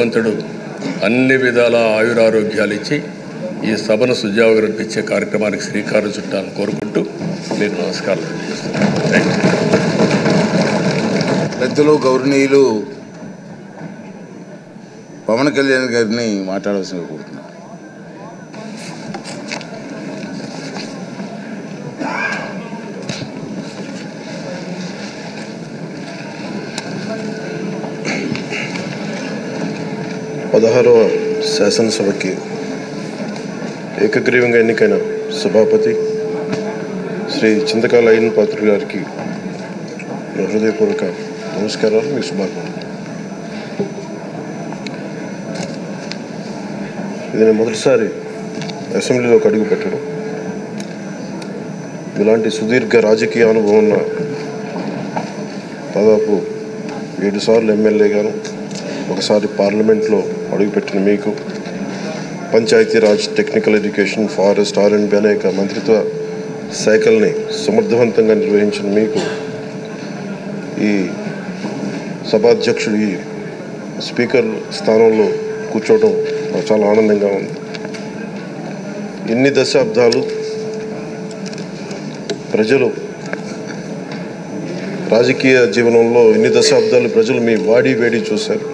భగవంతుడు అన్ని విధాల ఆయురారోగ్యాలు ఇచ్చి ఈ సభను సుజావుగరిపించే కార్యక్రమానికి శ్రీకారం చుట్టాలని కోరుకుంటూ మీకు నమస్కారం తెలియజేస్తున్నాను. పెద్దలు గౌరవనీయులు పవన్ కళ్యాణ్ గారిని మాట్లాడవలసిందిగా కోరుతున్నాను. పదహారవ శాసనసభకి ఏకగ్రీవంగా ఎన్నికైన సభాపతి శ్రీ చింతకాయల అయ్యన్న పాత్రుడు గారికి హృదయపూర్వక నమస్కారాలు, మీ శుభాకాంక్షలు. ఇది నేను మొదటిసారి అసెంబ్లీలోకి అడుగు పెట్టడం. ఇలాంటి సుదీర్ఘ రాజకీయ అనుభవం ఉన్న దాదాపు 7 సార్లు ఎమ్మెల్యేగాను, ఒకసారి పార్లమెంట్లో అడుగుపెట్టిన మీకు, Panchayati Raj, technical education, forest, R&B అనేక మంత్రిత్వ శాఖల్ని సమర్థవంతంగా నిర్వహించిన మీకు ఈ సభాధ్యక్షుడు, ఈ స్పీకర్ స్థానంలో కూర్చోవడం నాకు చాలా ఆనందంగా ఉంది. ఇన్ని దశాబ్దాలు ప్రజలు రాజకీయ జీవనంలో ఇన్ని దశాబ్దాలు ప్రజలు మీ వాడి వేడి చూశారు.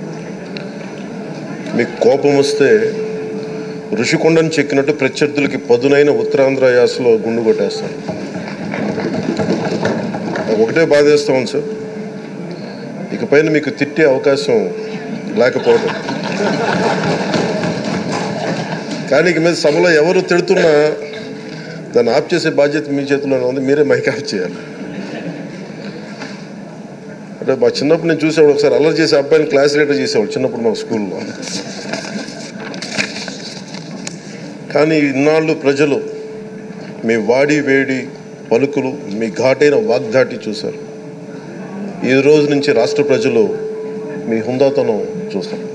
మీకు కోపం వస్తే ఋషికొండను చెక్కినట్టు ప్రత్యర్థులకి పదునైన ఉత్తరాంధ్ర యాసలో గుండు కొట్టేస్తారు. ఒకటే బాధేస్తాం సార్, ఇకపైన మీకు తిట్టే అవకాశం లేకపోవడం. కానీ ఇక మీద సభలో ఎవరు తిడుతున్నా దాన్ని ఆఫ్ చేసే బాధ్యత మీ చేతిలోనే ఉంది. మీరే మైక్ ఆఫ్ చేయాలి. అంటే మా చిన్నప్పుడు నేను చూసేవాడు, ఒకసారి అల్లరి చేసే అబ్బాయిని క్లాస్ లీడర్ చేసేవాడు చిన్నప్పుడు మా స్కూల్లో. కానీ ఇన్నాళ్ళు ప్రజలు మీ వాడి వేడి పలుకులు, మీ ఘాటైన వాగ్దాటి చూశారు. ఈ రోజు నుంచి రాష్ట్ర ప్రజలు మీ హుందాతనం చూస్తారు.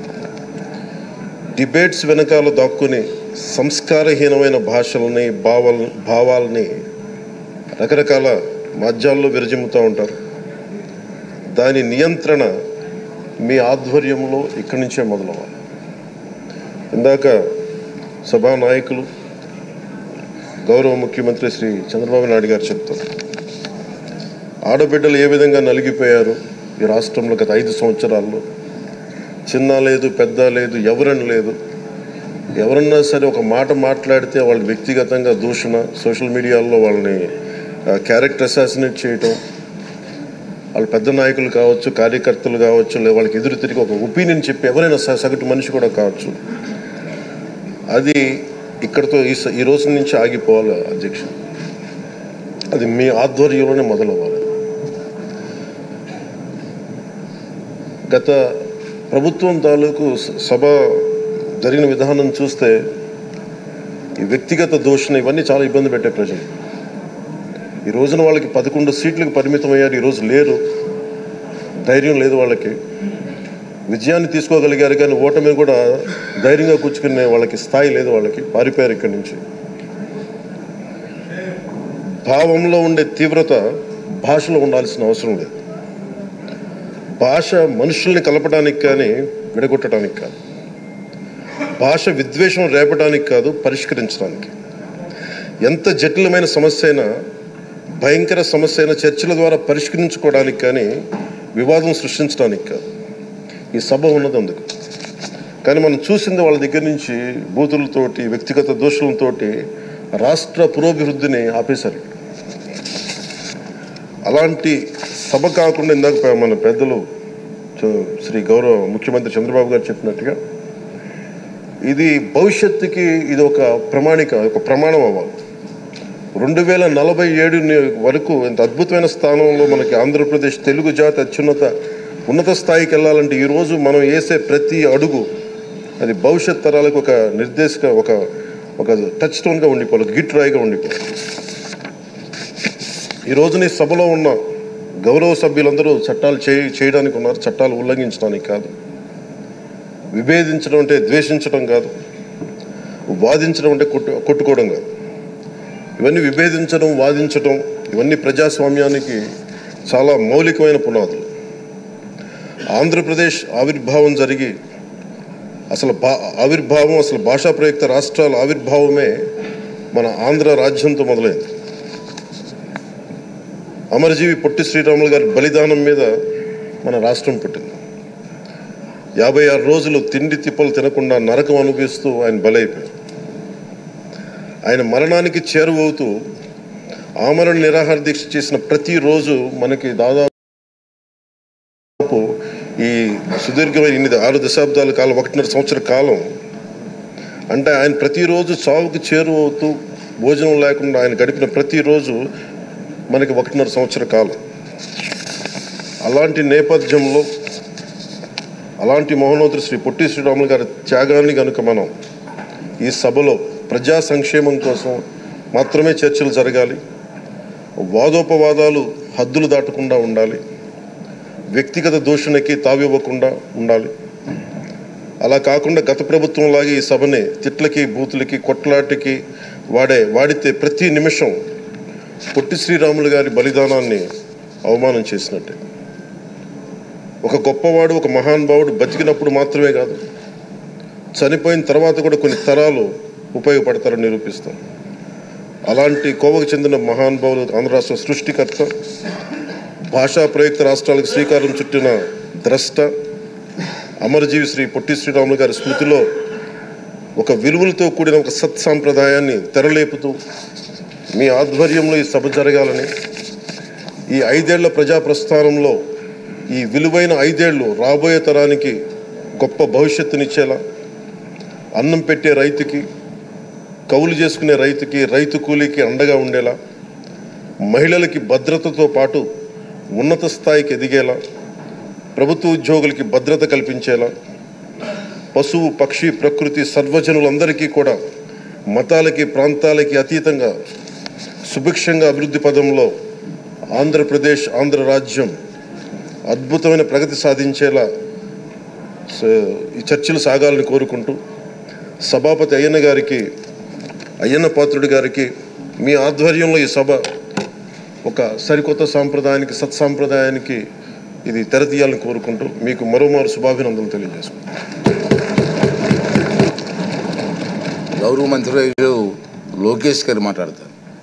డిబేట్స్ వెనకాల దాక్కుని సంస్కారహీనమైన భాషలని, భావాలని రకరకాల మాధ్యాల్లో విరజిమ్ముతూ ఉంటారు. దాని నియంత్రణ మీ ఆధ్వర్యంలో ఇక్కడి నుంచే మొదలవ్వాలి. ఇందాక సభా నాయకులు, గౌరవ ముఖ్యమంత్రి శ్రీ చంద్రబాబు నాయుడు గారు చెప్తారు, ఆడబిడ్డలు ఏ విధంగా నలిగిపోయారు ఈ రాష్ట్రంలో గత 5 సంవత్సరాల్లో. చిన్న లేదు, పెద్ద లేదు, ఎవరని లేదు. ఎవరన్నా సరే ఒక మాట మాట్లాడితే వాళ్ళు వ్యక్తిగతంగా దూషణ, సోషల్ మీడియాలో వాళ్ళని క్యారెక్టర్ అసాసినేట్ చేయటం, వాళ్ళు పెద్ద నాయకులు కావచ్చు, కార్యకర్తలు కావచ్చు, లేదా వాళ్ళకి ఎదురు తిరిగి ఒక ఒపీనియన్ చెప్పి ఎవరైనా సగటు మనిషి కూడా కావచ్చు. అది ఇక్కడితో ఈ రోజు నుంచి ఆగిపోవాలి అధ్యక్ష. అది మీ ఆధ్వర్యంలోనే మొదలవ్వాలి. గత ప్రభుత్వం తాలూకు సభ జరిగిన విధానం చూస్తే ఈ వ్యక్తిగత దూషణ ఇవన్నీ చాలా ఇబ్బంది పెట్టే ప్రజలు. ఈ రోజున వాళ్ళకి 11 సీట్లకు పరిమితం అయ్యారు. ఈరోజు లేరు, ధైర్యం లేదు వాళ్ళకి. విజయాన్ని తీసుకోగలిగారు కానీ ఓటమిని కూడా ధైర్యంగా కూర్చుకునే వాళ్ళకి స్థాయి లేదు. వాళ్ళకి పారిపోయారు ఇక్కడి నుంచి. భావంలో ఉండే తీవ్రత భాషలో ఉండాల్సిన అవసరం లేదు. భాష మనుషుల్ని కలపడానికి కానీ విడగొట్టడానికి కాదు. భాష విద్వేషం రేపడానికి కాదు, పరిష్కరించడానికి. ఎంత జటిలమైన సమస్య అయినా, భయంకర సమస్య అయినా చర్చల ద్వారా పరిష్కరించుకోవడానికి కానీ వివాదం సృష్టించడానికి కాదు. ఈ సభ ఉన్నది అందుకు. కానీ మనం చూసింది వాళ్ళ దగ్గర నుంచి బూతులతోటి, వ్యక్తిగత దోషులతోటి రాష్ట్ర పురోభివృద్ధిని ఆపేశారు. అలాంటి సభ కాకుండా ఇందాక మన పెద్దలు శ్రీ గౌరవ ముఖ్యమంత్రి చంద్రబాబు గారు చెప్పినట్టుగా ఇది భవిష్యత్తుకి ఇది ఒక ప్రమాణం అవ్వాలి. 2047 వరకు ఎంత అద్భుతమైన స్థానంలో మనకి ఆంధ్రప్రదేశ్ తెలుగు జాతి ఉన్నత స్థాయికి వెళ్ళాలంటే ఈరోజు మనం వేసే ప్రతి అడుగు అది భవిష్యత్ తరాలకు ఒక నిర్దేశక ఒక టచ్ స్టోన్గా ఉండిపోవాలి, గిట్ రాయిగా ఉండిపోవాలి. ఈ రోజున ఈ సభలో ఉన్న గౌరవ సభ్యులందరూ చట్టాలు చేయడానికి ఉన్నారు, చట్టాలు ఉల్లంఘించడానికి కాదు. విభేదించడం అంటే ద్వేషించడం కాదు, వాదించడం అంటే కొట్టుకోవడం కాదు. ఇవన్నీ విభేదించడం, వాదించడం ఇవన్నీ ప్రజాస్వామ్యానికి చాలా మౌలికమైన పునాదులు. ఆంధ్రప్రదేశ్ ఆవిర్భావం జరిగి అసలు భాషా ప్రయుక్త రాష్ట్రాల ఆవిర్భావమే మన ఆంధ్ర రాజ్యంతో మొదలైంది. అమరజీవి పొట్టి శ్రీరాములు గారి బలిదానం మీద మన రాష్ట్రం పుట్టింది. 56 రోజులు తిండి తిప్పలు తినకుండా నరకం అనుభవిస్తూ ఆయన బలైపోయారు. ఆయన మరణానికి చేరువవుతూ ఆమరణ నిరాహార దీక్ష చేసిన ప్రతిరోజు మనకి దాదాపు ఈ సుదీర్ఘమైన 6 దశాబ్దాల కాలం 1.5 సంవత్సర కాలం అంటే ఆయన ప్రతిరోజు చావుకి చేరువవుతూ భోజనం లేకుండా ఆయన గడిపిన ప్రతిరోజు మనకి 1.5 సంవత్సర కాలం. అలాంటి నేపథ్యంలో అలాంటి మహోన్నతుడు శ్రీ పొట్టి శ్రీరాములు గారి త్యాగాన్ని కనుక మనం ఈ సభలో ప్రజా సంక్షేమం కోసం మాత్రమే చర్చలు జరగాలి, వాదోపవాదాలు హద్దులు దాటకుండా ఉండాలి, వ్యక్తిగత దూషణకి తావివ్వకుండా ఉండాలి. అలా కాకుండా గత ప్రభుత్వంలాగే ఈ సభని తిట్లకి బూతులకి కొట్లాటికి వాడితే ప్రతి నిమిషం పొట్టి శ్రీరాములు గారి బలిదానాన్ని అవమానం చేసినట్టే. ఒక గొప్పవాడు ఒక మహానుభావుడు బతికినప్పుడు మాత్రమే కాదు, చనిపోయిన తర్వాత కూడా కొన్ని తరాలు ఉపయోగపడతారని నిరూపిస్తాం. అలాంటి కోవకు చెందిన మహానుభావులు ఆంధ్ర రాష్ట్ర సృష్టికర్త, భాషా ప్రయుక్త రాష్ట్రాలకు శ్రీకారం చుట్టిన ద్రష్ట, అమరజీవి శ్రీ పొట్టి శ్రీరాములు గారి స్మృతిలో ఒక విలువలతో కూడిన ఒక సత్సాంప్రదాయాన్ని తెరలేపుతూ మీ ఆధ్వర్యంలో ఈ సభ జరగాలని, ఈ 5 ఏళ్ల ప్రజా ప్రస్థానంలో ఈ విలువైన 5 ఏళ్ళు రాబోయే తరానికి గొప్ప భవిష్యత్తునిచ్చేలా, అన్నం పెట్టే రైతుకి, కౌలు చేసుకునే రైతుకి, రైతు కూలీకి అండగా ఉండేలా, మహిళలకి భద్రతతో పాటు ఉన్నత స్థాయికి ఎదిగేలా, ప్రభుత్వ ఉద్యోగులకి భద్రత కల్పించేలా, పశువు పక్షి ప్రకృతి సర్వజనులందరికీ కూడా మతాలకి ప్రాంతాలకి అతీతంగా సుభిక్షంగా అభివృద్ధి పదంలో ఆంధ్రప్రదేశ్ ఆంధ్ర రాజ్యం అద్భుతమైన ప్రగతి సాధించేలా ఈ చర్చలు సాగాలని కోరుకుంటూ, సభాపతి అయ్యన్న పాత్రుడి గారికి మీ ఆధ్వర్యంలో ఈ సభ ఒక సరికొత్త సాంప్రదాయానికి సత్సాంప్రదాయానికి ఇది తెరతీయాలని కోరుకుంటూ మీకు మరోమారు శుభాభినందనలు తెలియజేసుకుంటాం. గౌరవ మంత్రివర్యులు లోకేష్ గారు మాట్లాడతారు.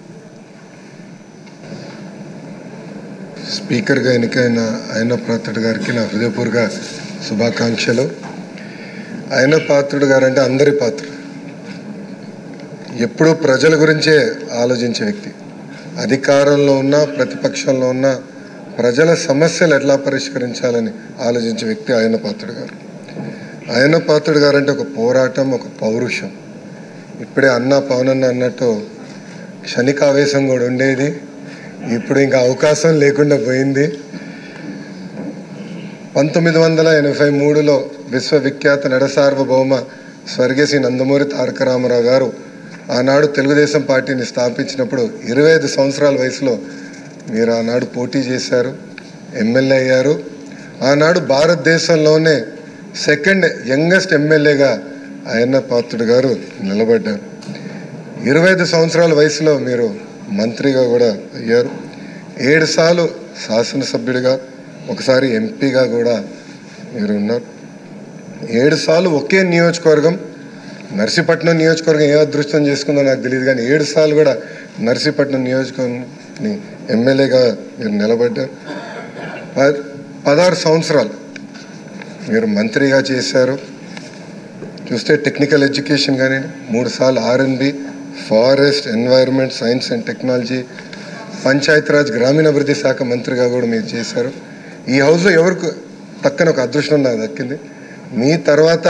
స్పీకర్గా ఎన్నికైన అయ్యన్న పాత్రుడు గారికి నా హృదయపూర్వక శుభాకాంక్షలు. అయ్యన్న పాత్రుడు గారు అంటే అందరి పాత్రుడు, ఎప్పుడూ ప్రజల గురించే ఆలోచించే వ్యక్తి. అధికారంలో ఉన్న ప్రతిపక్షంలో ఉన్న ప్రజల సమస్యలు ఎట్లా పరిష్కరించాలని ఆలోచించే వ్యక్తి అయ్యన్న పాత్రుడు గారు. అయ్యన్న పాత్రుడు గారు అంటే ఒక పోరాటం, ఒక పౌరుషం. ఇప్పుడే పవనన్న అన్నట్టు క్షణిక ఆవేశం కూడా ఉండేది, ఇప్పుడు ఇంకా అవకాశం లేకుండా పోయింది. 1983లో విశ్వవిఖ్యాత నడసార్వభౌమ స్వర్గీయ శ్రీ నందమూరి తారక రామారావు గారు ఆనాడు తెలుగుదేశం పార్టీని స్థాపించినప్పుడు 25 సంవత్సరాల వయసులో మీరు ఆనాడు పోటీ చేశారు, ఎమ్మెల్యే అయ్యారు. ఆనాడు భారతదేశంలోనే సెకండ్ యంగెస్ట్ ఎమ్మెల్యేగా అయ్యన్న పాత్రుడు గారు నిలబడ్డారు. 25 సంవత్సరాల వయసులో మీరు మంత్రిగా కూడా అయ్యారు. 7 సార్లు శాసనసభ్యుడిగా, ఒకసారి ఎంపీగా కూడా మీరు ఉన్నారు. 7 సార్లు ఒకే నియోజకవర్గం, నర్సీపట్నం నియోజకవర్గం ఏ అదృష్టం చేసుకుందో నాకు తెలియదు, కానీ 7 సార్లు కూడా నర్సీపట్నం నియోజకవర్గాన్ని ఎమ్మెల్యేగా మీరు నిలబడ్డారు. 16 సంవత్సరాలు మీరు మంత్రిగా చేశారు. చూస్తే టెక్నికల్ ఎడ్యుకేషన్ కానీ 3 సార్లు R&B, forest, environment, science and technology, Panchayati Raj గ్రామీణాభివృద్ధి శాఖ మంత్రిగా కూడా మీరు చేశారు. ఈ హౌస్లో ఎవరికి తక్కన ఒక అదృష్టం నాకు దక్కింది. మీ తర్వాత